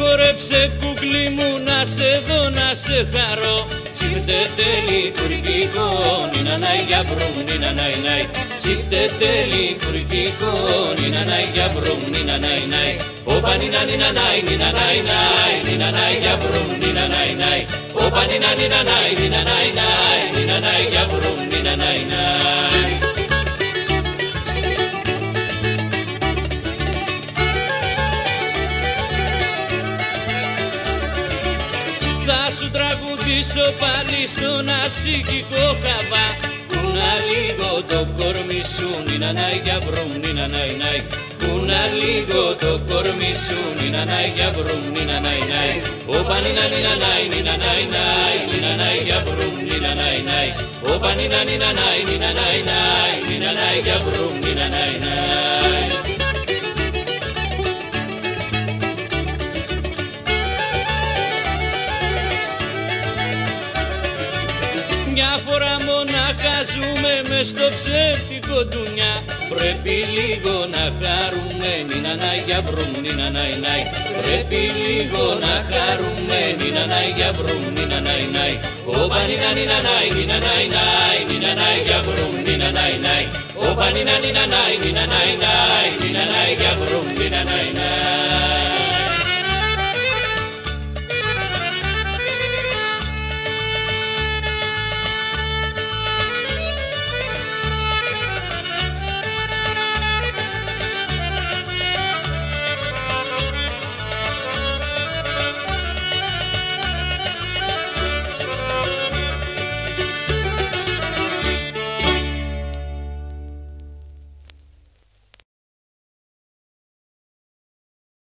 Χόρεψε κούκλι μου να σε δω να σε χαρώ. Τσίφτεται λειτουργικό, νίνα νάι για μπρουμ, νίνα νάι νάι. Τσίφτεται λειτουργικό, νίνα νάι για μπρουμ, νίνα νάι νάι. Όπα νίνα νίνα νάι, νίνα νάι νάι, νίνα νάι για μπρουμ, νίνα νάι νάι. Όπα νίνα νίνα νάι, νίνα νάι νάι, νίνα νάι για μπρουμ, νίνα νάι νάι. Θα σου τραγουδήσω πάλι στον ασίκικο χαβά. Κούνα λίγο το κορμί σου, νίνα νάι για μπρουμ, νίνα νάι νάι. Κούνα λίγο το κορμί σου, νίνα νάι για μπρουμ, νίνα νάι νάι. Όπα νίνα νίνα νάι, νίνα νάι νάι, νίνα νάι για μπρουμ, νίνα νάι νάι. Όπα νίνα νίνα νάι, νίνα νάι νάι, νίνα νάι για μπρουμ, νίνα νάι νάι. Μια φορά μονάχα ζούμε μες στο ψεύτικο ντουνιά. Πρέπει λίγο να χαρούμε, νίνα νάι για μπρουμ, νίνα νάι νάι. Πρέπει λίγο να χαρούμε, νίνα νάι για μπρουμ, νίνα νάι νάι. Όπα νίνα νίνα νάι, νίνα νάι νάι, νίνα νάι για μπρουμ, νίνα νάι νάι. Όπα νίνα νίνα νάι, νίνα νάι νάι, νίνα νάι για μπρουμ, νίνα νάι νάι.